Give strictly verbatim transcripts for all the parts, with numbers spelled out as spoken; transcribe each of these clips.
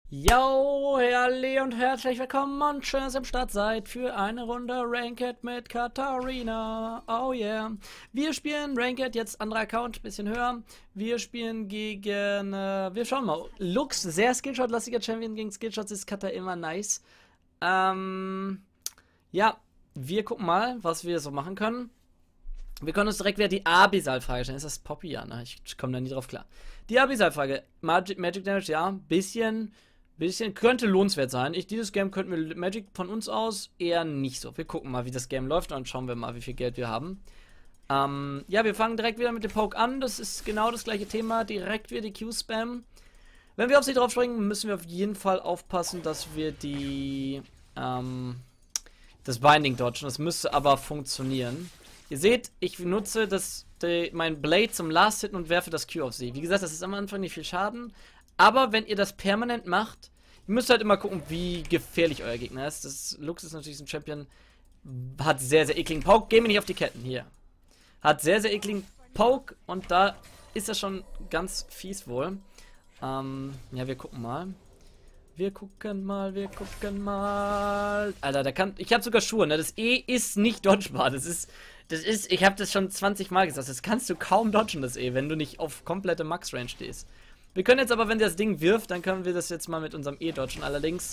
Yo, Herrli und herzlich willkommen und schön, dass ihr am Start seid für eine Runde Ranked mit Katharina. Oh yeah. Wir spielen Ranked, jetzt anderer Account, bisschen höher. Wir spielen gegen, äh, wir schauen mal. Lux, sehr Skillshot-lastiger Champion, gegen Skillshots ist Kata immer nice. Ähm, ja, wir gucken mal, was wir so machen können. Wir können uns direkt wieder die Abyssal-Frage stellen. Ist das Poppy? Ja, ne? Ich komme da nie drauf klar. Die Abyssal-Frage. Magic, Magic Damage, ja, bisschen... Bisschen könnte lohnenswert sein. Ich, dieses Game könnten wir Magic von uns aus eher nicht so. Wir gucken mal, wie das Game läuft und dann schauen wir mal, wie viel Geld wir haben. Ähm, ja, wir fangen direkt wieder mit dem Poke an. Das ist genau das gleiche Thema. Direkt wieder die Q-Spam. Wenn wir auf sie drauf springen, müssen wir auf jeden Fall aufpassen, dass wir die, ähm, das Binding dodgen. Das müsste aber funktionieren. Ihr seht, ich nutze das, die, mein Blade zum Last Hitten und werfe das Q auf sie. Wie gesagt, das ist am Anfang nicht viel Schaden. Aber wenn ihr das permanent macht, ihr müsst halt immer gucken, wie gefährlich euer Gegner ist. Das Lux ist natürlich ein Champion, hat sehr, sehr ekligen Poke. Geh mir nicht auf die Ketten, hier. Hat sehr, sehr ekligen Poke und da ist er schon ganz fies wohl. Ähm, ja, wir gucken mal. Wir gucken mal, wir gucken mal. Alter, der kann, ich habe sogar Schuhe, ne? Das E ist nicht dodgebar. Das ist, das ist, ich habe das schon zwanzig Mal gesagt. Das kannst du kaum dodgen, das E, wenn du nicht auf komplette Max-Range stehst. Wir können jetzt aber, wenn der das Ding wirft, dann können wir das jetzt mal mit unserem E dodgen. Allerdings,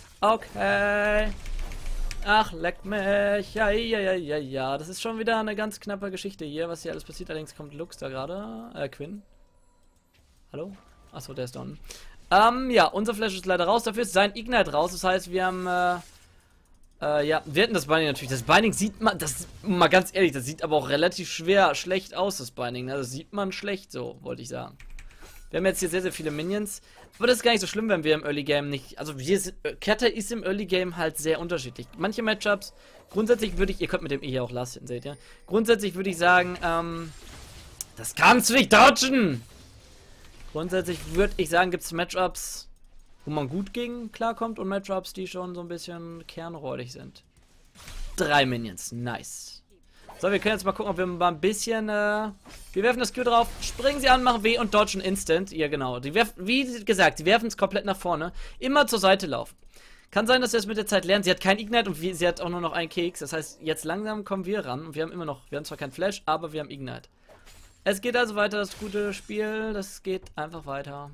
okay. Ach, leck mich. Ja, ja, ja, ja, ja. Das ist schon wieder eine ganz knappe Geschichte hier, was hier alles passiert. Allerdings kommt Lux da gerade. Äh, Quinn. Hallo? Achso, der ist da unten. Ähm, ja, unser Flash ist leider raus. Dafür ist sein Ignite raus. Das heißt, wir haben, äh, äh, ja, wir hätten das Binding natürlich. Das Binding sieht man, das, mal ganz ehrlich, das sieht aber auch relativ schwer, schlecht aus, das Binding. Ne? Das sieht man schlecht, so, wollte ich sagen. Wir haben jetzt hier sehr, sehr viele Minions. Aber das ist gar nicht so schlimm, wenn wir im Early Game nicht... Also wir sind, Kata ist im Early Game halt sehr unterschiedlich. Manche Matchups, grundsätzlich würde ich... Ihr könnt mit dem E hier auch lassen, seht ihr? Grundsätzlich würde ich sagen, ähm... das kannst du nicht dodgen! Grundsätzlich würde ich sagen, gibt es Matchups, wo man gut gegen klarkommt und Matchups, die schon so ein bisschen kernräudig sind. Drei Minions, nice. So, wir können jetzt mal gucken, ob wir mal ein bisschen, äh, wir werfen das Q drauf, springen sie an, machen W und dodgen instant. Ja, genau. Die werfen, wie gesagt, die werfen es komplett nach vorne. Immer zur Seite laufen. Kann sein, dass wir es mit der Zeit lernen. Sie hat kein Ignite und wir, sie hat auch nur noch einen Keks. Das heißt, jetzt langsam kommen wir ran. Und wir haben immer noch, wir haben zwar kein Flash, aber wir haben Ignite. Es geht also weiter, das gute Spiel. Das geht einfach weiter.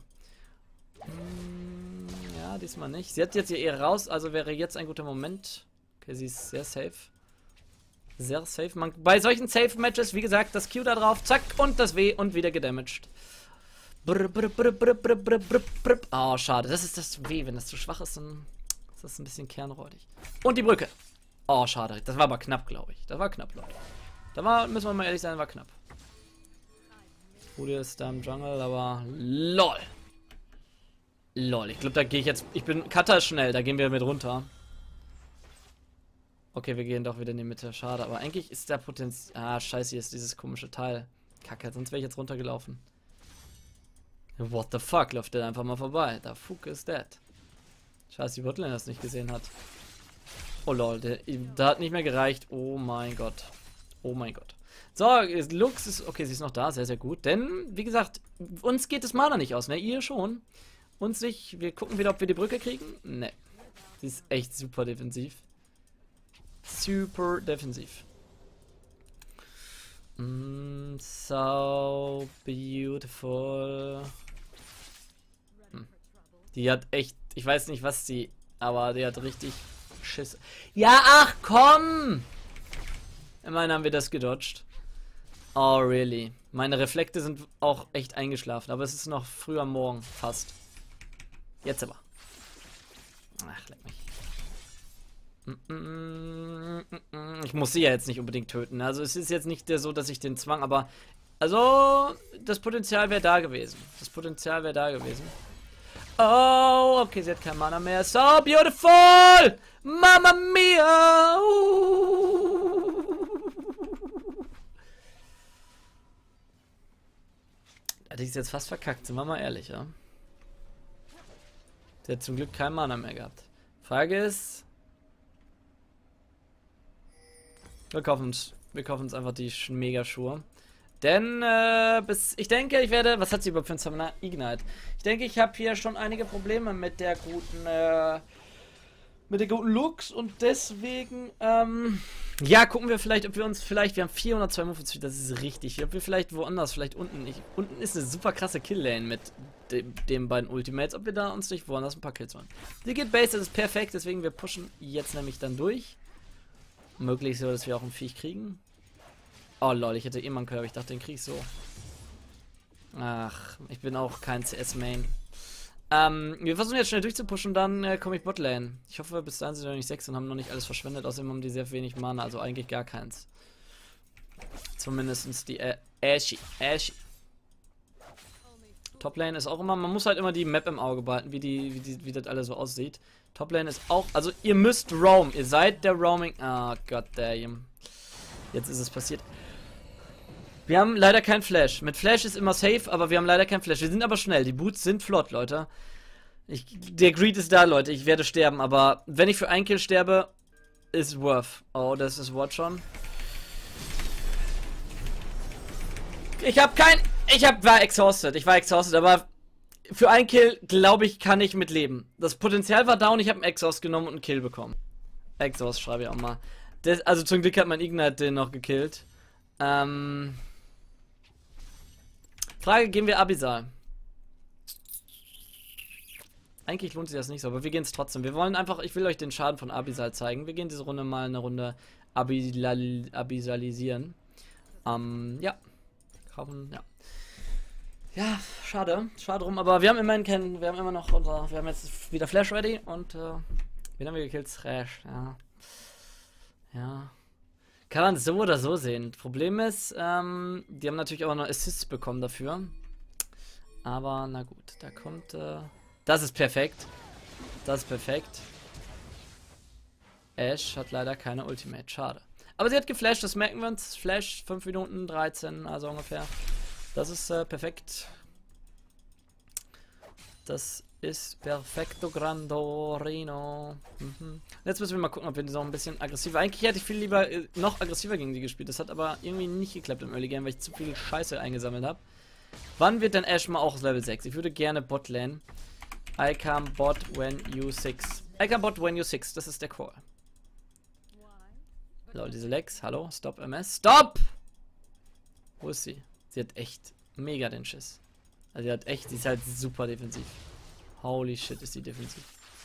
Hm, ja, diesmal nicht. Sie hat jetzt ihr E raus, also wäre jetzt ein guter Moment. Okay, sie ist sehr safe. Sehr safe. Man, bei solchen Safe-Matches, wie gesagt, das Q da drauf, zack, und das W und wieder gedamaged. Brr, brr, brr, brr, brr, brr, brr, brr. Oh, schade. Das ist das W. Wenn das zu schwach ist, dann ist das ein bisschen kernräudig. Und die Brücke. Oh, schade. Das war aber knapp, glaube ich. Das war knapp, Leute. Da war, müssen wir mal ehrlich sein, war knapp. Rudi ist da im Jungle, aber lol. Lol. Ich glaube, da gehe ich jetzt... Ich bin... Kata ist schnell, da gehen wir mit runter. Okay, wir gehen doch wieder in die Mitte. Schade, aber eigentlich ist der Potenzial... Ah, scheiße, hier ist dieses komische Teil. Kacke, sonst wäre ich jetzt runtergelaufen. What the fuck? Läuft der einfach mal vorbei. The fuck is that? Scheiße, die Botlane das nicht gesehen hat. Oh lol, der, der hat nicht mehr gereicht. Oh mein Gott. Oh mein Gott. So, Lux ist... Okay, sie ist noch da. Sehr, sehr gut. Denn, wie gesagt, uns geht das Mana nicht aus, ne? Ihr schon. Uns nicht. Wir gucken wieder, ob wir die Brücke kriegen. Ne. Sie ist echt super defensiv. Super defensiv. Mm, so beautiful. Hm. Die hat echt, ich weiß nicht was sie, aber die hat richtig Schiss. Ja, ach komm! Immerhin haben wir das gedodged. Oh, really? Meine Reflekte sind auch echt eingeschlafen, aber es ist noch früh am Morgen, fast. Jetzt aber. Ach, leck mich. Ich muss sie ja jetzt nicht unbedingt töten. Also es ist jetzt nicht so, dass ich den zwang, aber... Also, das Potenzial wäre da gewesen. Das Potenzial wäre da gewesen. Oh, okay, sie hat kein Mana mehr. So beautiful! Mamma mia! Hätte ich es jetzt fast verkackt, sind wir mal ehrlich, ja? Sie hat zum Glück kein Mana mehr gehabt. Frage ist... Wir kaufen uns, wir kaufen uns einfach die Mega-Schuhe. Denn, äh, bis, ich denke, ich werde, was hat sie überhaupt für ein Summoner? Ignite. Ich denke, ich habe hier schon einige Probleme mit der guten, äh, mit der guten Lux und deswegen, ähm, ja, gucken wir vielleicht, ob wir uns vielleicht, wir haben vierhundertzwei Movements, das ist richtig, ob wir vielleicht woanders, vielleicht unten, ich, unten ist eine super krasse Kill-Lane mit dem, den beiden Ultimates, ob wir da uns nicht woanders ein paar Kills machen. Die Get Base, das ist perfekt, deswegen wir pushen jetzt nämlich dann durch. Möglich so, dass wir auch ein Viech kriegen. Oh lol, ich hätte eh mal einen Curve, ich dachte, den krieg ich so. Ach, ich bin auch kein C S-Main. Ähm, wir versuchen jetzt schnell durchzupushen, dann äh, komme ich Botlane. Ich hoffe, bis dahin sind wir noch nicht sechs und haben noch nicht alles verschwendet. Außerdem haben die sehr wenig Mana, also eigentlich gar keins. Zumindest die äh, Ashy. Ashy. Toplane ist auch immer, man muss halt immer die Map im Auge behalten, wie, die, wie, die, wie das alles so aussieht. Toplane ist auch, also ihr müsst roam. Ihr seid der Roaming. Ah, Gott, damn. Jetzt ist es passiert. Wir haben leider kein Flash. Mit Flash ist immer safe, aber wir haben leider kein Flash. Wir sind aber schnell. Die Boots sind flott, Leute. Ich, der Greed ist da, Leute. Ich werde sterben, aber wenn ich für einen Kill sterbe, ist worth. Oh, das ist Wort schon. Ich habe kein... Ich hab, war exhausted. Ich war exhausted, aber für einen Kill, glaube ich, kann ich mit leben. Das Potenzial war down. Ich habe einen Exhaust genommen und einen Kill bekommen. Exhaust schreibe ich auch mal. Das, also zum Glück hat mein Ignite den noch gekillt. Ähm... Frage, gehen wir Abyssal? Eigentlich lohnt sich das nicht so, aber wir gehen es trotzdem. Wir wollen einfach, ich will euch den Schaden von Abyssal zeigen. Wir gehen diese Runde mal eine Runde abyssalisieren. Ähm, ja. Kaufen, ja. Ja, schade. Schade drum, aber wir haben immerhin keinen, wir haben immer noch unser, wir haben jetzt wieder Flash ready und, äh, wen haben wir gekillt? Thresh, ja. Ja. Kann man so oder so sehen. Problem ist, ähm, die haben natürlich auch noch Assists bekommen dafür. Aber na gut, da kommt, äh, das ist perfekt. Das ist perfekt. Ashe hat leider keine Ultimate, schade. Aber sie hat geflasht, das merken wir uns. Flash, fünf Minuten dreizehn, also ungefähr. Das ist äh, perfekt. Das ist perfekto grandorino. Mhm. Jetzt müssen wir mal gucken, ob wir die noch ein bisschen aggressiver... Eigentlich hätte ich viel lieber äh, noch aggressiver gegen die gespielt. Das hat aber irgendwie nicht geklappt im Early Game, weil ich zu viel Scheiße eingesammelt habe. Wann wird denn Ashe mal auch Level sechs? Ich würde gerne Botlane. I come bot when you six. I come bot when you six. Das ist der Call. Lol, diese Lex. Hallo? Stop M S. Stop! Wo ist sie? Sie hat echt mega den Schiss. Also sie hat echt, sie ist halt super defensiv. Holy shit, ist die defensiv.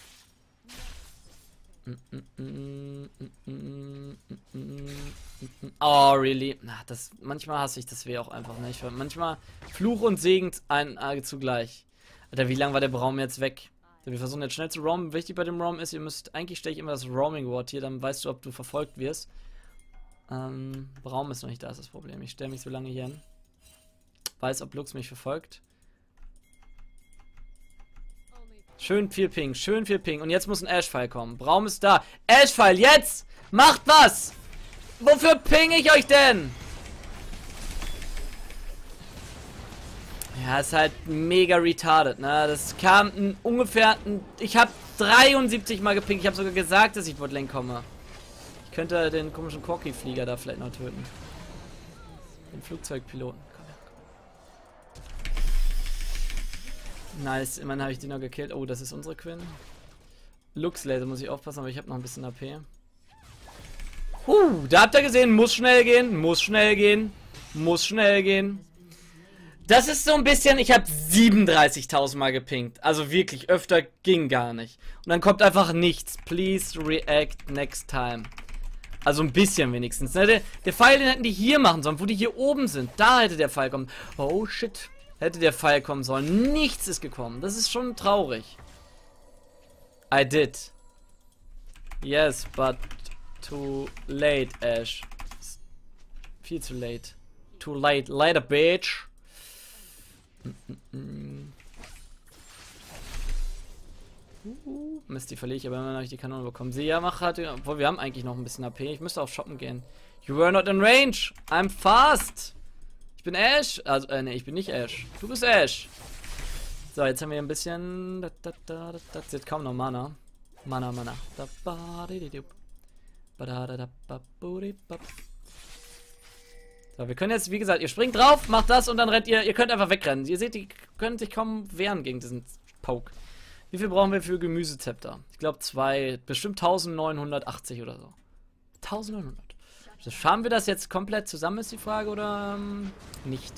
Oh, really? Na, das, manchmal hasse ich das weh auch einfach nicht. Manchmal Fluch und Segen ein äh, zugleich. Alter, wie lange war der Braum jetzt weg? Wir versuchen jetzt schnell zu roamen. Wichtig bei dem Roam ist, ihr müsst, eigentlich stelle ich immer das Roaming Wort hier, dann weißt du, ob du verfolgt wirst. Ähm, Braum ist noch nicht da, ist das Problem. Ich stelle mich so lange hier hin. Weiß, ob Lux mich verfolgt. Schön viel Ping, schön viel Ping. Und jetzt muss ein Ash-Pfeil kommen. Braum ist da. Ash-Pfeil, jetzt! Macht was! Wofür ping ich euch denn? Ja, ist halt mega retarded, ne? Das kam ein, ungefähr... Ein, ich habe dreiundsiebzig Mal gepinkt. Ich habe sogar gesagt, dass ich Botlane komme. Ich könnte den komischen Corki-Flieger da vielleicht noch töten. Den Flugzeugpiloten. Komm her, komm. Nice, immerhin habe ich die noch gekillt. Oh, das ist unsere Quinn. Lux-Laser muss ich aufpassen, aber ich habe noch ein bisschen A P. Huh, da habt ihr gesehen, muss schnell gehen, muss schnell gehen, muss schnell gehen. Das ist so ein bisschen, ich habe siebenunddreißigtausend Mal gepinkt. Also wirklich, öfter ging gar nicht. Und dann kommt einfach nichts. Please react next time. Also ein bisschen wenigstens. Ne? Der, der Pfeil, den hätten die hier machen sollen, wo die hier oben sind. Da hätte der Pfeil kommen. Oh shit. Hätte der Pfeil kommen sollen. Nichts ist gekommen. Das ist schon traurig. I did. Yes, but too late, Ashe. Viel zu late. Too late. Later, bitch. Uh, Mist, die verliere ich, aber immer noch nicht die Kanone bekommen. Sie ja macht halt, obwohl wir haben eigentlich noch ein bisschen A P. Ich müsste auf Shoppen gehen. You were not in range. I'm fast. Ich bin Ashe. Also, äh, nee, ich bin nicht Ashe. Du bist Ashe. So, jetzt haben wir ein bisschen. Da, da, da, da, da. Jetzt kaum noch Mana. Mana, Mana. Da, ba, di, di, di. Ba, da, da, da, ba, bu, di, ba. So, wir können jetzt, wie gesagt, ihr springt drauf, macht das und dann rennt ihr, ihr könnt einfach wegrennen. Ihr seht, die können sich kaum wehren gegen diesen Poke. Wie viel brauchen wir für Gemüsezepter? Ich glaube zwei, bestimmt neunzehnhundertachtzig oder so. neunzehnhundert. Schaffen wir das jetzt komplett zusammen, ist die Frage, oder ähm, nicht?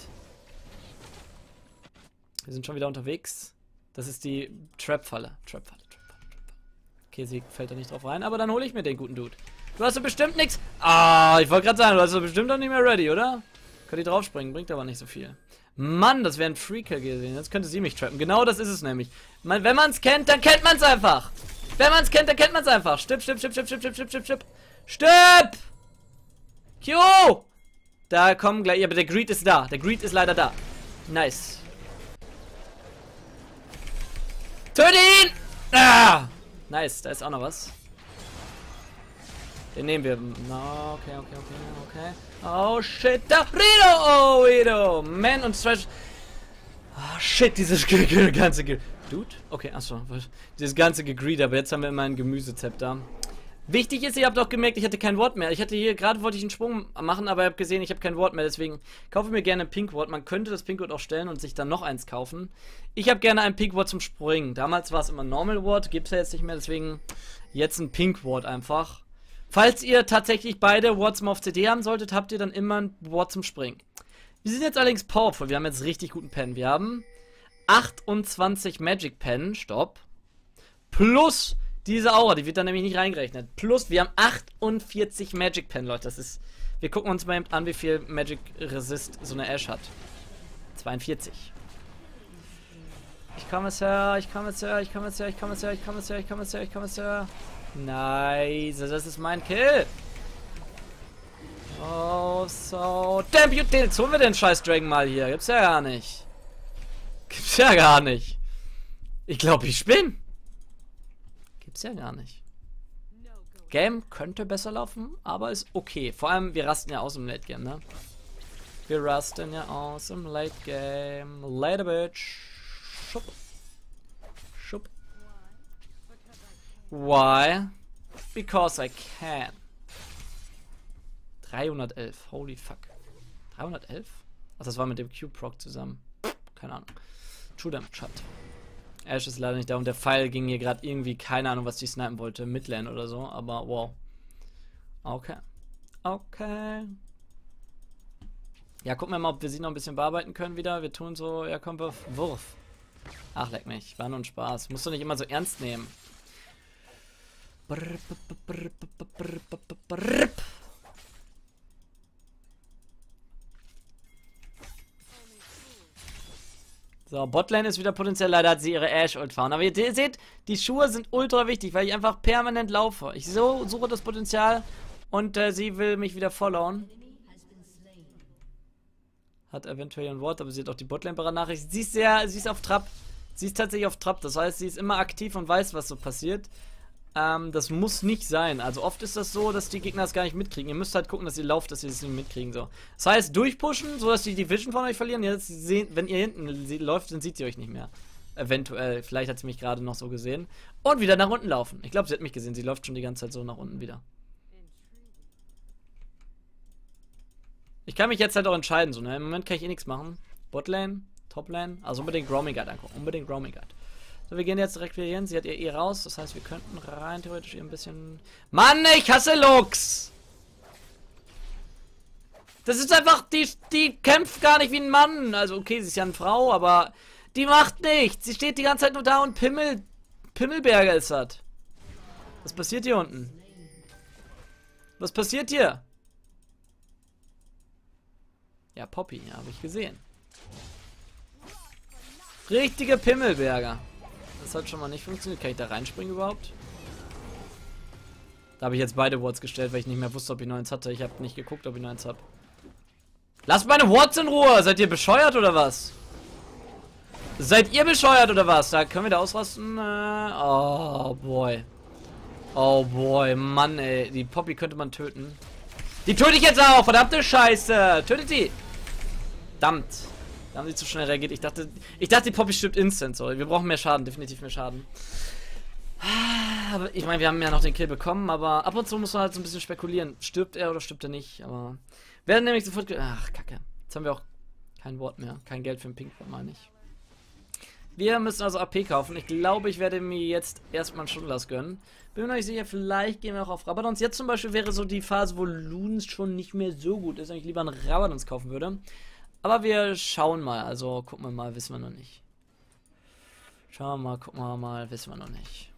Wir sind schon wieder unterwegs. Das ist die Trap-Falle. Trap-Falle, Trap-Falle, Trap-Falle. Okay, sie fällt da nicht drauf rein, aber dann hole ich mir den guten Dude. Du hast doch bestimmt nichts. Ah, ich wollte gerade sagen, du hast doch bestimmt noch nicht mehr ready, oder? Könnt ihr draufspringen, bringt aber nicht so viel. Mann, das wäre ein Freaker gewesen. Jetzt könnte sie mich trappen. Genau das ist es nämlich. Man, wenn man es kennt, dann kennt man es einfach. Wenn man es kennt, dann kennt man es einfach. Stipp, stipp, stipp, stipp, stipp, stipp, stipp, stipp, stipp. Stipp! Q! Da kommen gleich. Ja, aber der Greed ist da. Der Greed ist leider da. Nice. Töte ihn! Ah! Nice, da ist auch noch was. Den nehmen wir. No, okay, okay, okay, okay. Oh shit, da Rito! Oh, Rito! Man und Stretch. Oh shit, dieses ganze Ge Dude? Okay, achso. Dieses ganze Gegreed, aber jetzt haben wir immer ein Gemüsezepter. Wichtig ist, ihr habt auch gemerkt, ich hatte kein Wort mehr. Ich hatte hier, gerade wollte ich einen Sprung machen, aber ihr habt gesehen, ich habe kein Wort mehr. Deswegen kaufe ich mir gerne ein Pink Wort. Man könnte das Pink Wort auch stellen und sich dann noch eins kaufen. Ich habe gerne ein Pink Wort zum Springen. Damals war es immer Normal Wort, gibt es ja jetzt nicht mehr. Deswegen jetzt ein Pink Wort einfach. Falls ihr tatsächlich beide Worts mal auf C D haben solltet, habt ihr dann immer ein Wort zum Springen. Wir sind jetzt allerdings powerful. Wir haben jetzt richtig guten Pen. Wir haben achtundzwanzig Magic Pen. Stopp. Plus diese Aura, die wird dann nämlich nicht reingerechnet. Plus, wir haben achtundvierzig Magic Pen, Leute. Das ist. Wir gucken uns mal an, wie viel Magic Resist so eine Ash hat. zweiundvierzig. Ich komme es her, ich komme es her, ich komme es her, ich komme es her, ich komme es her, ich komme es her, ich komme es her. Nice, das ist mein Kill. Oh, so. Damn, jetzt holen wir den scheiß Dragon mal hier. Gibt's ja gar nicht. Gibt's ja gar nicht. Ich glaube, ich spinne. Gibt's ja gar nicht. Game könnte besser laufen, aber ist okay. Vor allem, wir rasten ja aus im Late Game, ne? Wir rasten ja aus im Late Game. Later, bitch. Schupp. Schupp. Why? Because I can. dreihundertelf. Holy fuck. dreihundertelf? Ach, das war mit dem Q-Proc zusammen. Keine Ahnung. True Damage hat. Ash ist leider nicht da und der Pfeil ging hier gerade irgendwie, keine Ahnung, was die snipen wollte. Midlane oder so, aber wow. Okay. Okay. Ja, gucken wir mal, ob wir sie noch ein bisschen bearbeiten können wieder. Wir tun so, ja komm, Wurf. Wurf. Ach, leck mich. War nur ein Spaß. Musst du nicht immer so ernst nehmen. So, Botlane ist wieder potenziell, leider hat sie ihre Ash-Ult fahren. Aber ihr seht, die Schuhe sind ultra wichtig, weil ich einfach permanent laufe. Ich so suche das Potenzial und äh, sie will mich wieder followen. Hat eventuell ein Wort, aber sie hat auch die Botlane-Nachricht. Sie ist sehr, sie ist auf Trab. Sie ist tatsächlich auf Trab, das heißt, sie ist immer aktiv und weiß, was so passiert. Ähm, das muss nicht sein. Also oft ist das so, dass die Gegner es gar nicht mitkriegen. Ihr müsst halt gucken, dass ihr lauft, dass sie es nicht mitkriegen. So. Das heißt, durchpushen, sodass die die Vision von euch verlieren. Jetzt sehen, wenn ihr hinten sie läuft, dann sieht sie euch nicht mehr. Eventuell. Vielleicht hat sie mich gerade noch so gesehen. Und wieder nach unten laufen. Ich glaube, sie hat mich gesehen. Sie läuft schon die ganze Zeit so nach unten wieder. Ich kann mich jetzt halt auch entscheiden. So, ne? Im Moment kann ich eh nichts machen. Botlane, Toplane. Also unbedingt Roaming Guide angucken. Unbedingt Roaming Guide. So, wir gehen jetzt direkt wieder hin. Sie hat ihr E raus. Das heißt, wir könnten rein theoretisch ihr ein bisschen... Mann, ich hasse Lux! Das ist einfach... Die, die kämpft gar nicht wie ein Mann. Also, okay, sie ist ja eine Frau, aber... Die macht nichts. Sie steht die ganze Zeit nur da und Pimmel... Pimmelberger ist das. Was passiert hier unten? Was passiert hier? Ja, Poppy. Ja, habe ich gesehen. Richtige Pimmelberger. Das hat schon mal nicht funktioniert. Kann ich da reinspringen überhaupt? Da habe ich jetzt beide Wards gestellt, weil ich nicht mehr wusste, ob ich noch eins hatte. Ich habe nicht geguckt, ob ich noch eins habe. Lasst meine Wards in Ruhe! Seid ihr bescheuert oder was? Seid ihr bescheuert oder was? Da können wir da ausrasten. Äh, oh boy. Oh boy, Mann ey. Die Poppy könnte man töten. Die töte ich jetzt auch! Verdammte Scheiße! Tötet sie! Verdammt. Da haben sie zu schnell reagiert. Ich dachte, ich dachte, die Poppy stirbt instant. So. Wir brauchen mehr Schaden, definitiv mehr Schaden. aber ich meine, wir haben ja noch den Kill bekommen, aber ab und zu muss man halt so ein bisschen spekulieren. Stirbt er oder stirbt er nicht? Aber werden nämlich sofort... Ach, Kacke. Jetzt haben wir auch kein Wort mehr. Kein Geld für den Pink-Wort, meine ich. Wir müssen also A P kaufen. Ich glaube, ich werde mir jetzt erstmal einen Stundenlass gönnen. Bin mir noch nicht sicher, vielleicht gehen wir auch auf Rabadons. Jetzt zum Beispiel wäre so die Phase, wo Loons schon nicht mehr so gut ist und ich lieber einen Rabadons kaufen würde. Aber wir schauen mal. Also gucken wir mal, wissen wir noch nicht. Schauen wir mal, gucken wir mal, wissen wir noch nicht.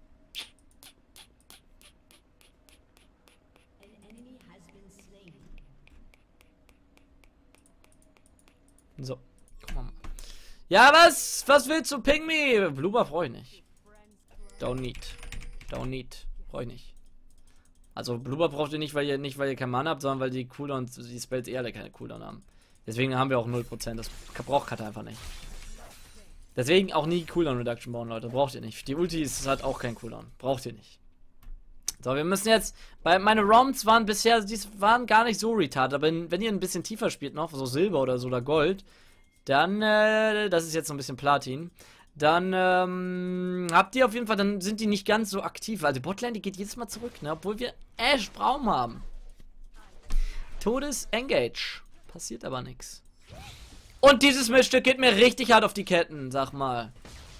So, gucken wir mal. Ja, was? Was willst du, Ping Me? Blubber brauche ich nicht. Don't need. Don't need. Brauche ich nicht. Also Blubber braucht ihr nicht, weil ihr nicht, weil ihr keinen Mana habt, sondern weil die Cooldowns, die Spells eher alle keine Cooldown haben. Deswegen haben wir auch null Prozent. Das braucht Kata einfach nicht. Deswegen auch nie Cooldown Reduction bauen, Leute. Braucht ihr nicht. Die Ulti ist halt auch kein Cooldown. Braucht ihr nicht. So, wir müssen jetzt, bei meine Roms waren bisher, die waren gar nicht so retarded, aber wenn, wenn ihr ein bisschen tiefer spielt noch, so Silber oder so oder Gold, dann, äh, das ist jetzt so ein bisschen Platin, dann, ähm, habt ihr auf jeden Fall, dann sind die nicht ganz so aktiv. Also Botlane, die geht jedes Mal zurück, ne, obwohl wir Ash Braum haben. Todes Engage. Passiert aber nichts. Und dieses Mischstück geht mir richtig hart auf die Ketten, sag mal.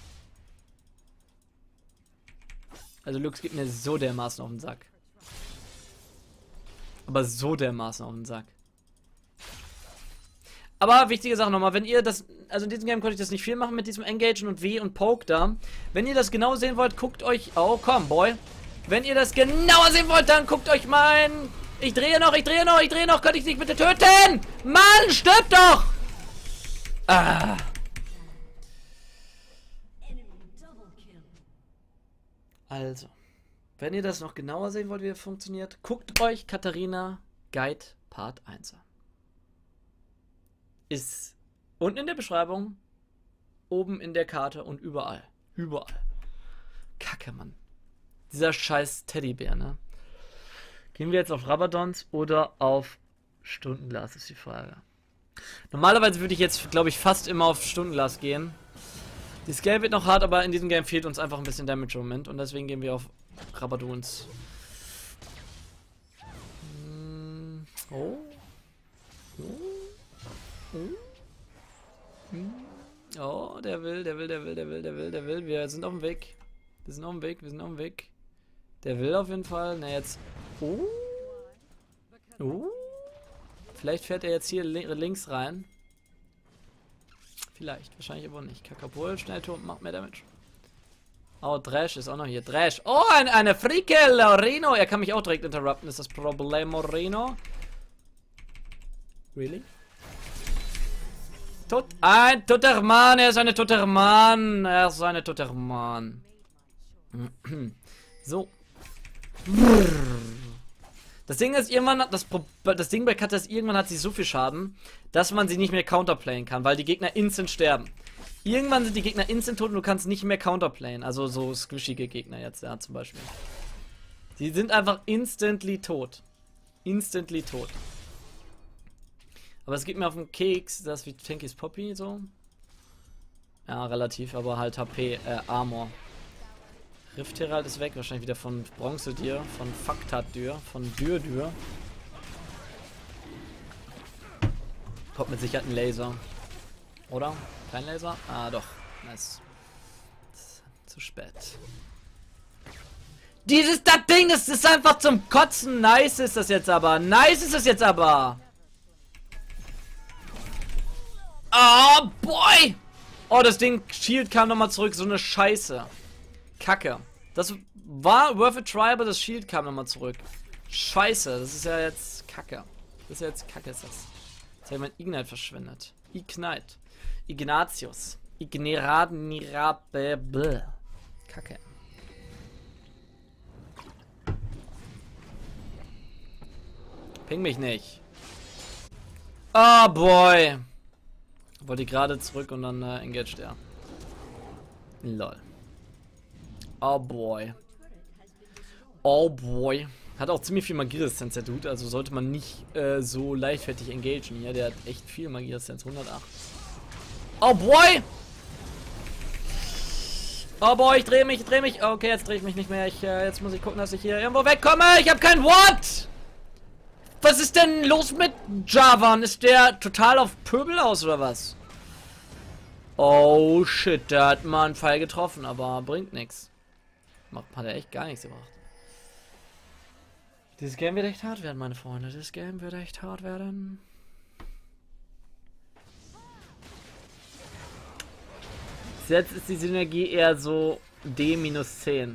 Also Lux geht mir so dermaßen auf den Sack. Aber so dermaßen auf den Sack. Aber wichtige Sache nochmal, wenn ihr das, also in diesem Game konnte ich das nicht viel machen mit diesem Engagen und W und Poke da. Wenn ihr das genau sehen wollt, guckt euch, oh komm Boy. Wenn ihr das genauer sehen wollt, dann guckt euch mein, ich drehe noch, ich drehe noch, ich drehe noch, könnte ich dich bitte töten? Mann, stirb doch! Ah. Also, wenn ihr das noch genauer sehen wollt, wie das funktioniert, guckt euch Katharina Guide Part eins an. Ist unten in der Beschreibung, oben in der Karte und überall. Überall. Kacke, Mann. Dieser scheiß Teddybär, ne? Gehen wir jetzt auf Rabadons oder auf Stundenglas, ist die Frage. Normalerweise würde ich jetzt, glaube ich, fast immer auf Stundenglas gehen. Die Scale wird noch hart, aber in diesem Game fehlt uns einfach ein bisschen Damage im Moment und deswegen gehen wir auf Rabadons. Hm. Oh. Oh. Oh. Hm. Oh, der will, der will, der will, der will, der will, der will. Wir sind auf dem Weg. Wir sind auf dem Weg, wir sind auf dem Weg. Der will auf jeden Fall. Na jetzt. Oh. Oh. Vielleicht fährt er jetzt hier links rein. Vielleicht, wahrscheinlich aber nicht. Kakapol, Schnellturm, macht mehr Damage. Oh, Thresh ist auch noch hier. Thresh. Oh, ein, eine Frike, Loreno. Er kann mich auch direkt interrupten. Ist das Problem, Moreno? Really? Tot. Ein toter Mann. Er ist eine toter Mann. Er ist eine toter Mann. So. Das Ding ist, irgendwann hat das, das Ding bei Kata ist, irgendwann hat sie so viel Schaden, dass man sie nicht mehr counterplayen kann, weil die Gegner instant sterben. Irgendwann sind die Gegner instant tot und du kannst nicht mehr counterplayen. Also so squishige Gegner jetzt, ja, zum Beispiel. Die sind einfach instantly tot. Instantly tot. Aber es geht mir auf den Keks, das wie Tankys Poppy so. Ja, relativ, aber halt H P, äh, Armor. Rift Herald ist weg, wahrscheinlich wieder von Bronze Dir, von Faktat Dir, von Dür Dür. Kommt mit Sicherheit ein Laser. Oder? Kein Laser? Ah, doch. Nice. Zu spät. Dieses, das Ding, das ist einfach zum Kotzen. Nice ist das jetzt aber. Nice ist das jetzt aber. Oh, boy. Oh, das Ding, Shield kam nochmal zurück. So eine Scheiße. Kacke. Das war worth a try, aber das Shield kam nochmal zurück. Scheiße, das ist ja jetzt Kacke. Das ist ja jetzt Kacke, ist das. Jetzt habe ich mein Ignite verschwendet. Ignite. Ignatius. Igneradmirabel. Kacke. Ping mich nicht. Oh boy. Wollte ich gerade zurück und dann äh, engaged er. Lol. Oh boy. Oh boy. Hat auch ziemlich viel Magieresistenz, der Dude. Also sollte man nicht äh, so leichtfertig engagen hier. Der hat echt viel Magieresistenz. hundertacht. Oh boy! Oh boy, ich drehe mich, ich drehe mich. Okay, jetzt drehe ich mich nicht mehr. Ich, äh, jetzt muss ich gucken, dass ich hier irgendwo wegkomme. Ich habe kein What? Was ist denn los mit Javan? Ist der total auf Pöbel aus oder was? Oh shit, der hat mal einen Pfeil getroffen, aber bringt nichts. Hat er echt gar nichts gebracht. Dieses Game wird echt hart werden, meine Freunde. Dieses Game wird echt hart werden. Jetzt ist die Synergie eher so D minus zehn.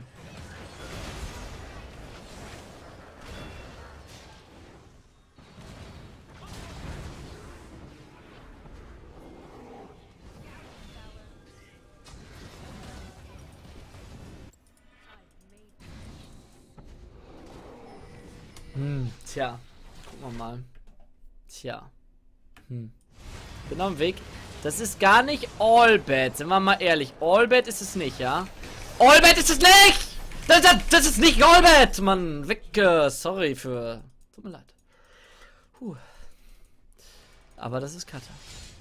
Hm, tja. Gucken wir mal. Tja. Hm. Bin auf dem Weg. Das ist gar nicht all bad, sind wir mal ehrlich. All bad ist es nicht, ja? All bad ist es nicht! Das, das, das ist nicht all bad! Mann, weg. Äh, sorry für... Tut mir leid. Puh. Aber das ist Kata.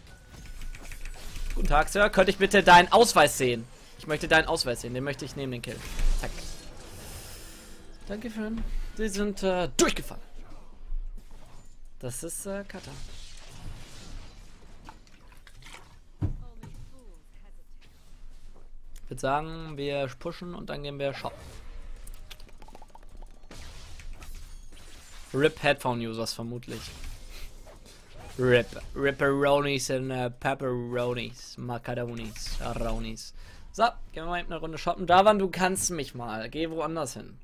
Guten Tag, Sir. Könnte ich bitte deinen Ausweis sehen? Ich möchte deinen Ausweis sehen. Den möchte ich nehmen, den Kill. Zack. Dankeschön. Sie sind äh, durchgefallen. Das ist äh, Kata. Ich würde sagen, wir pushen und dann gehen wir shoppen. R I P Headphone-Users vermutlich. R I P. Ripperonis und uh, Pepperonis. Macaronis. Aronis. So, gehen wir mal eben eine Runde shoppen. Javan, du kannst mich mal. Geh woanders hin.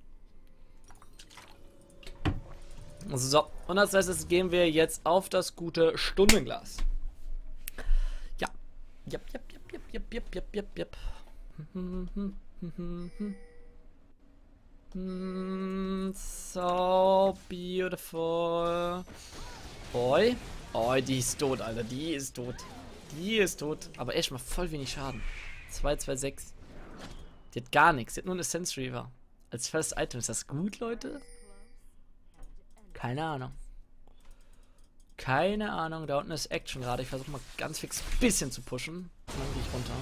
So, und als erstes gehen wir jetzt auf das gute Stundenglas. Ja. Jep, jep, jep, jep, jep, jep, jep, jep, jep. So beautiful. Boy. Oh, die ist tot, Alter. Die ist tot. Die ist tot. Aber echt mal voll wenig Schaden. zwei zwei sechs. Die hat gar nichts. Die hat nur eine Sense Reaver. Als First Item. Ist das gut, Leute? Keine Ahnung. Keine Ahnung. Da unten ist Action gerade. Ich versuche mal ganz fix ein bisschen zu pushen. Und dann gehe ich runter.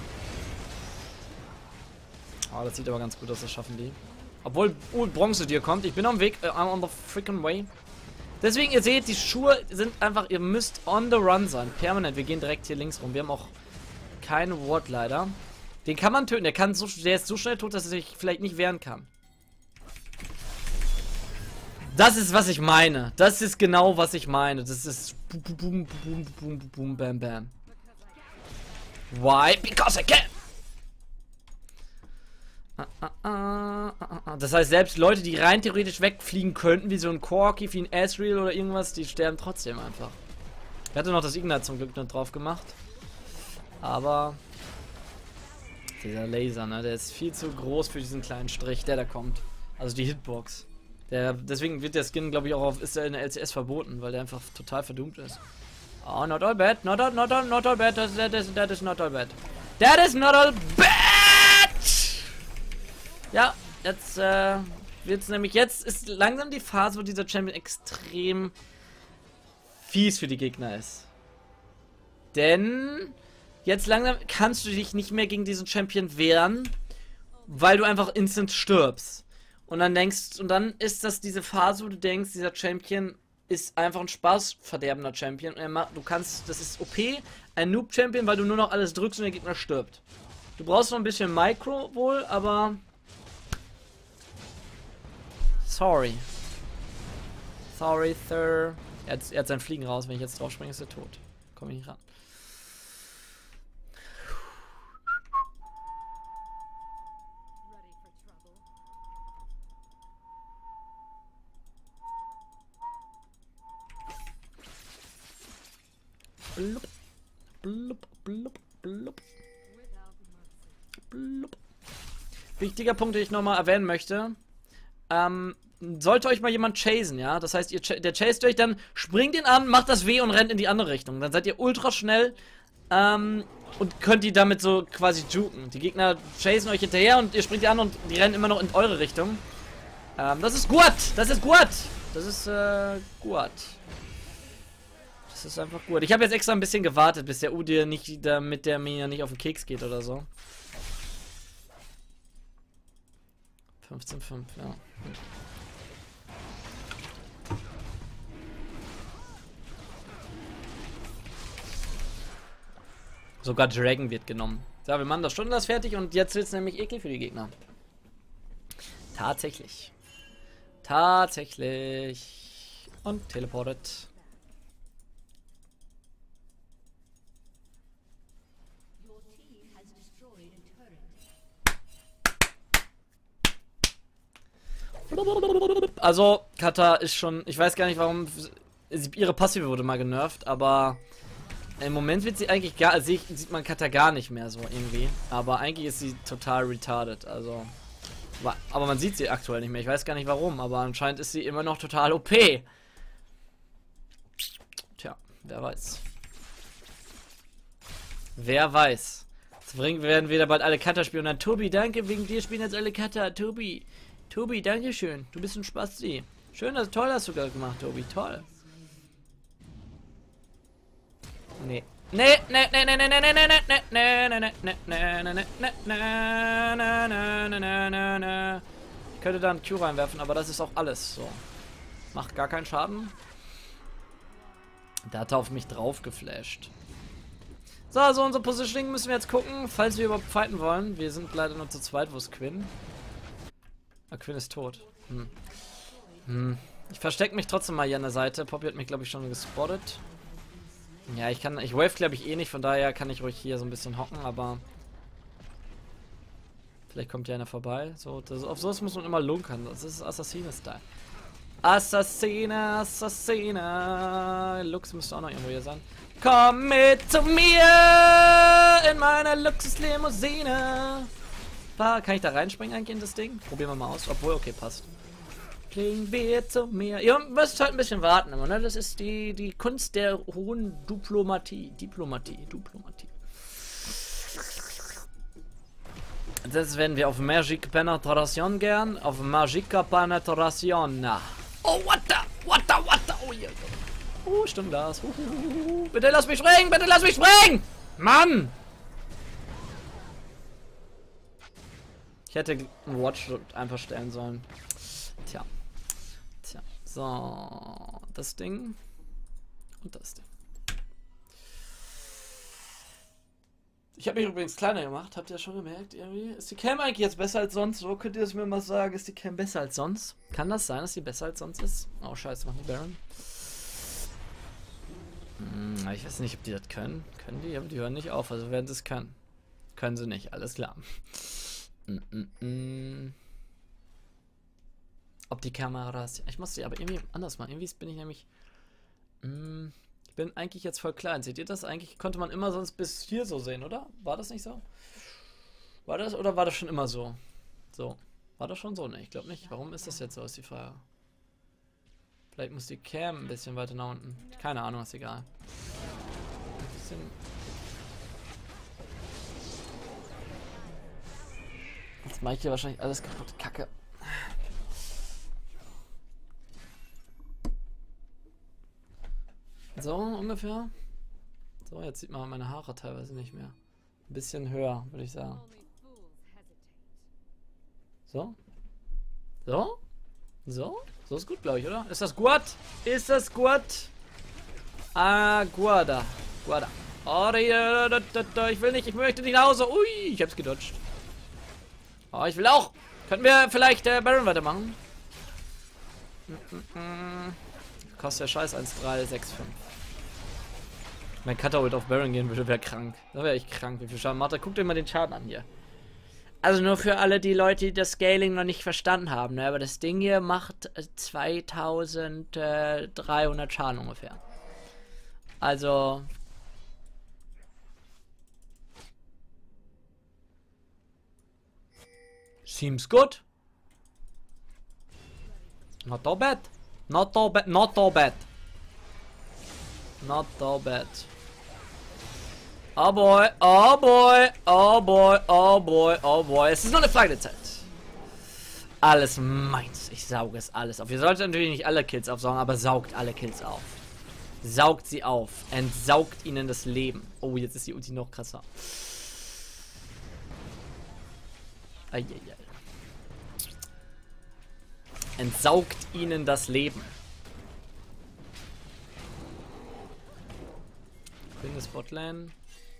Oh, das sieht aber ganz gut aus, das schaffen die. Obwohl uh, Bronze dir kommt. Ich bin am Weg. Uh, I'm on the freaking way. Deswegen, ihr seht, die Schuhe sind einfach, ihr müsst on the run sein. Permanent. Wir gehen direkt hier links rum. Wir haben auch keinen Ward leider. Den kann man töten. Der, kann so, der ist so schnell tot, dass er sich vielleicht nicht wehren kann. Das ist, was ich meine. Das ist genau, was ich meine. Das ist boom, boom, boom, boom, boom, boom, bam, bam. Why? Because I can! Das heißt, selbst Leute, die rein theoretisch wegfliegen könnten, wie so ein Corki, wie ein Ezreal oder irgendwas, die sterben trotzdem einfach. Er hatte noch das Ignite zum Glück noch drauf gemacht. Aber dieser Laser, ne, der ist viel zu groß für diesen kleinen Strich, der da kommt. Also die Hitbox. Der, deswegen wird der Skin, glaube ich, auch auf, ist er in der L C S verboten, weil der einfach total verdummt ist. Oh, not all bad, not all, not all, not all bad, that, that, is, that is not all bad. That is not all bad! Ja, jetzt äh, wird es nämlich, jetzt ist langsam die Phase, wo dieser Champion extrem fies für die Gegner ist. Denn jetzt langsam kannst du dich nicht mehr gegen diesen Champion wehren, weil du einfach instant stirbst. Und dann denkst, und dann ist das diese Phase, wo du denkst, dieser Champion ist einfach ein spaßverderbender Champion. Und er macht, du kannst, das ist O P, ein Noob-Champion, weil du nur noch alles drückst und der Gegner stirbt. Du brauchst noch ein bisschen Micro wohl, aber... Sorry. Sorry, Sir. Er hat, er hat sein Fliegen raus. Wenn ich jetzt drauf springe, ist er tot. Komme ich nicht ran. Blub, blub, blub, blub. Blub. Wichtiger Punkt, den ich nochmal erwähnen möchte. Ähm, sollte euch mal jemand chasen, ja? Das heißt, ihr ch der chased euch, dann springt ihn an, macht das W und rennt in die andere Richtung. Dann seid ihr ultra schnell ähm, und könnt die damit so quasi juken. Die Gegner chasen euch hinterher und ihr springt die an und die rennen immer noch in eure Richtung. Ähm, das ist gut! Das ist gut! Das ist äh, gut. Das ist einfach gut. Ich habe jetzt extra ein bisschen gewartet, bis der Udir nicht da mit der mir nicht auf den Keks geht oder so. fünfzehn fünf, ja. Hm. Sogar Dragon wird genommen. So, wir machen das schon das fertig und jetzt wird es nämlich eklig für die Gegner. Tatsächlich. Tatsächlich. Und teleportet. Also, Kata ist schon... Ich weiß gar nicht, warum... Ihre Passive wurde mal genervt, aber... Im Moment wird sie eigentlich gar... Sieht, sieht man Kata gar nicht mehr so irgendwie. Aber eigentlich ist sie total retarded, also... Aber man sieht sie aktuell nicht mehr. Ich weiß gar nicht warum, aber anscheinend ist sie immer noch total O P. Tja, wer weiß. Wer weiß. Jetzt werden wieder bald alle Kata spielen und dann... Tobi, danke, wegen dir spielen jetzt alle Kata. Tobi... Tobi, danke schön. Du bist ein Spasti. Schön, dass toll hast du gerade gemacht, Tobi. Toll. Nee. Nee, nee, nee, nee, nee, nee, nee, nee, nee, nee, nee, nee, nee, nee, nee, nee, nee. Ich könnte da einen Q reinwerfen, aber das ist auch alles so. Macht gar keinen Schaden. Der hat auf mich drauf geflasht. So, also unser Positioning müssen wir jetzt gucken, falls wir überhaupt fighten wollen. Wir sind leider nur zu zweit. Wo ist Quinn? Ah, Quinn ist tot. Hm. Hm. Ich verstecke mich trotzdem mal hier an der Seite. Poppy hat mich, glaube ich, schon gespottet. Ja, ich kann... Ich wave, glaube ich, eh nicht. Von daher kann ich ruhig hier so ein bisschen hocken, aber... Vielleicht kommt ja einer vorbei. So, das, auf sowas muss man immer lunkern. Das ist Assassine-Style. Assassine, Assassine. Lux müsste auch noch irgendwo hier sein. Komm mit zu mir in meiner Luxuslimousine. Kann ich da reinspringen eigentlich in das Ding? Probieren wir mal aus. Obwohl, okay, passt. Bring wir zu mir. Ihr müsst halt ein bisschen warten immer, ne? Das ist die, die Kunst der hohen Diplomatie. Diplomatie, Diplomatie. Jetzt werden wir auf Magic Penetration gern. Auf Magica Penetration. Oh, what the, what the, what the. Oh, yeah. Oh, stimmt das. Uh, uh, uh, uh. Bitte lass mich springen, bitte lass mich springen! Mann! Ich hätte einen Watch einfach stellen sollen. Tja. Tja. So. Das Ding. Und das Ding. Ich habe mich übrigens kleiner gemacht. Habt ihr das schon gemerkt? Irgendwie? Ist die Cam eigentlich jetzt besser als sonst? So könnt ihr es mir mal sagen. Ist die Cam besser als sonst? Kann das sein, dass die besser als sonst ist? Oh, scheiße, machen die Baron. Hm, ich weiß nicht, ob die das können. Können die? Aber die hören nicht auf. Also werden sie es können. Können sie nicht. Alles klar. Mm, mm, mm. Ob die Kameras... Ich muss sie aber irgendwie anders machen. Irgendwie bin ich nämlich... Mm, ich bin eigentlich jetzt voll klein. Seht ihr das? Eigentlich konnte man immer sonst bis hier so sehen, oder? War das nicht so? War das oder war das schon immer so? So. War das schon so? Ne, ich glaube nicht. Warum ist das jetzt so, ist die Frage. Vielleicht muss die Cam ein bisschen weiter nach unten. Keine Ahnung, ist egal. Ein bisschen... Jetzt mache ich hier wahrscheinlich alles kaputt. Kacke. So, ungefähr. So, jetzt sieht man meine Haare teilweise nicht mehr. Ein bisschen höher, würde ich sagen. So. So. So. So ist gut, glaube ich, oder? Ist das gut? Ist das gut? Ah, guarda. Guarda. Oh, ich will nicht, ich möchte nicht nach Hause. Ui, ich hab's gedodged. Oh, ich will auch. Könnten wir vielleicht äh, Baron weitermachen? Kostet ja scheiß eins drei sechs fünf. Mein Cutter auf Baron gehen würde, wäre krank. Das wäre echt krank, wie viel Schaden macht er. Guckt euch mal den Schaden an hier. Also nur für alle die Leute, die das Scaling noch nicht verstanden haben, ne? Aber das Ding hier macht zweitausenddreihundert Schaden ungefähr. Also... Seems good. Not so bad. Not so bad. Not so bad. Not so bad. Oh boy, oh boy, oh boy, oh boy, oh boy. Es ist nur eine Frage der Zeit. Alles meins. Ich sauge es alles auf. Ihr solltet natürlich nicht alle Kills aufsaugen, aber saugt alle Kills auf. Saugt sie auf. Entsaugt ihnen das Leben. Oh, jetzt ist die Ulti noch krasser. Eieiei. Entsaugt ihnen das Leben. Queen ist Botlane.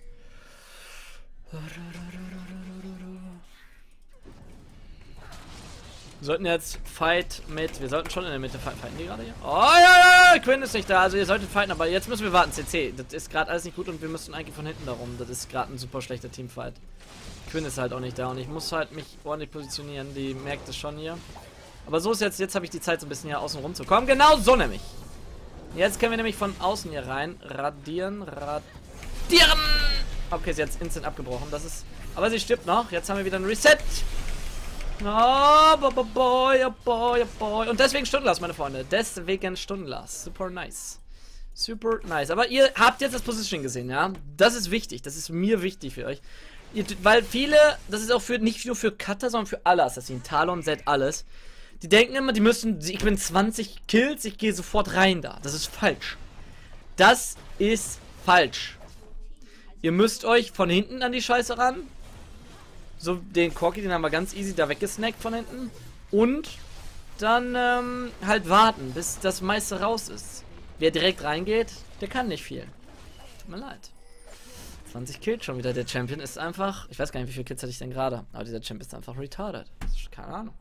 Wir sollten jetzt Fight mit... Wir sollten schon in der Mitte fighten. Fighten die gerade hier? Oh ja, ja, ja, Quinn ist nicht da. Also ihr solltet fighten, aber jetzt müssen wir warten. C C, das ist gerade alles nicht gut und wir müssen eigentlich von hinten darum. Das ist gerade ein super schlechter Teamfight. Quinn ist halt auch nicht da und ich muss halt mich ordentlich positionieren. Die merkt es schon hier. Aber so ist jetzt... Jetzt habe ich die Zeit so ein bisschen hier außen rum zu kommen. Genau so nämlich. Jetzt können wir nämlich von außen hier rein radieren. Radieren! Okay, sie hat jetzt instant abgebrochen. Das ist... Aber sie stirbt noch. Jetzt haben wir wieder ein Reset. Oh, boy, boy, oh boy, oh boy. Und deswegen Stundenlass, meine Freunde. Deswegen Stundenlass. Super nice. Super nice. Aber ihr habt jetzt das Positioning gesehen, ja? Das ist wichtig. Das ist mir wichtig für euch. Ihr, weil viele, das ist auch für nicht nur für Cutter, sondern für alle Assassinen. Talon, Zed, alles. Die denken immer, die müssen, ich bin zwanzig Kills, ich gehe sofort rein da. Das ist falsch. Das ist falsch. Ihr müsst euch von hinten an die Scheiße ran. So, den Corki, den haben wir ganz easy da weggesnackt von hinten. Und dann ähm, halt warten, bis das meiste raus ist. Wer direkt reingeht, der kann nicht viel. Tut mir leid. zwanzig Kills schon wieder. Der Champion ist einfach... Ich weiß gar nicht, wie viele Kills hatte ich denn gerade. Aber dieser Champion ist einfach retarded. Keine Ahnung.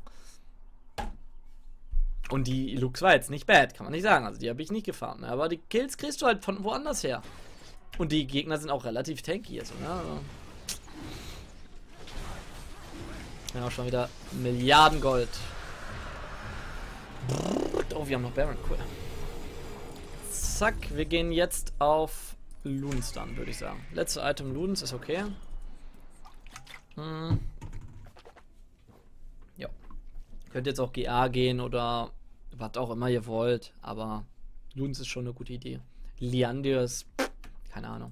Und die Lux war jetzt nicht bad, kann man nicht sagen. Also die habe ich nicht gefahren. Aber die Kills kriegst du halt von woanders her. Und die Gegner sind auch relativ tanky. Also, ne? Also ja, auch schon wieder Milliarden Gold. Oh, wir haben noch Baron, cool. Zack, wir gehen jetzt auf Loons dann, würde ich sagen. Letzte Item Loons ist okay. Hm. Ja. Könnt jetzt auch G A gehen oder was auch immer ihr wollt, aber Loons ist schon eine gute Idee. Lianders, keine Ahnung.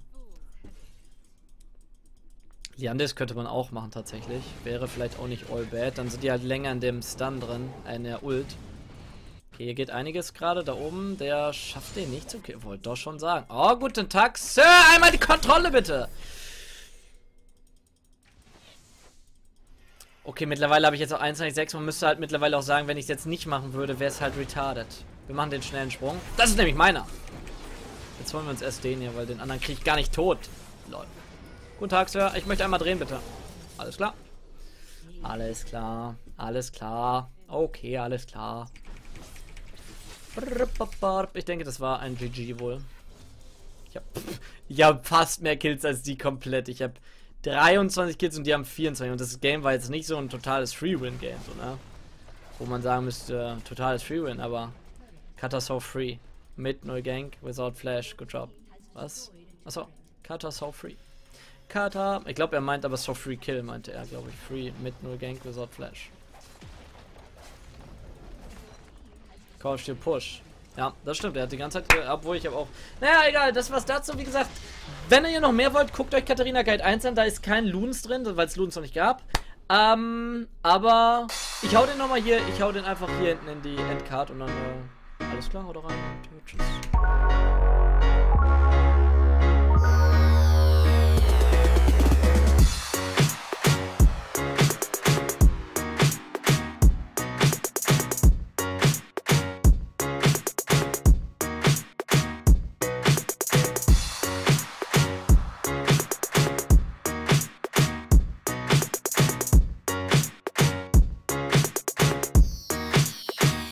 Lianders könnte man auch machen tatsächlich. Wäre vielleicht auch nicht all bad. Dann sind die halt länger in dem Stun drin, in der Ult. Okay, hier geht einiges gerade da oben. Der schafft den nicht zu killen. Wollte doch schon sagen. Oh, guten Tag, Sir. Einmal die Kontrolle bitte. Okay, mittlerweile habe ich jetzt auch eins Komma sechs. Man müsste halt mittlerweile auch sagen, wenn ich es jetzt nicht machen würde, wäre es halt retarded. Wir machen den schnellen Sprung. Das ist nämlich meiner. Jetzt holen wir uns erst den hier, weil den anderen kriege ich gar nicht tot. Lol. Guten Tag, Sir. Ich möchte einmal drehen, bitte. Alles klar. Alles klar. Alles klar. Okay, alles klar. Ich denke, das war ein G G wohl. Ich habe ich hab fast mehr Kills als die komplett. Ich habe dreiundzwanzig Kills und die haben vierundzwanzig. Und das Game war jetzt nicht so ein totales Free-Win-Game, so, ne? Wo man sagen müsste, totales Free-Win, aber Cutter so free. Mit null Gank, without Flash. Good job. Was? Achso. Cutter so free. Cutter. Ich glaube, er meint aber so free kill, meinte er, glaube ich. Free mit null Gank, without Flash. Call Steel Push. Ja, das stimmt. Er hat die ganze Zeit, obwohl ich habe auch... Naja, egal. Das war's dazu. Wie gesagt, wenn ihr noch mehr wollt, guckt euch Katharina Guide eins an. Da ist kein Loons drin, weil es Loons noch nicht gab. Ähm, aber ich hau den nochmal hier. Ich hau den einfach hier hinten in die Endcard und dann... Äh, alles klar, haut rein. Tschüss.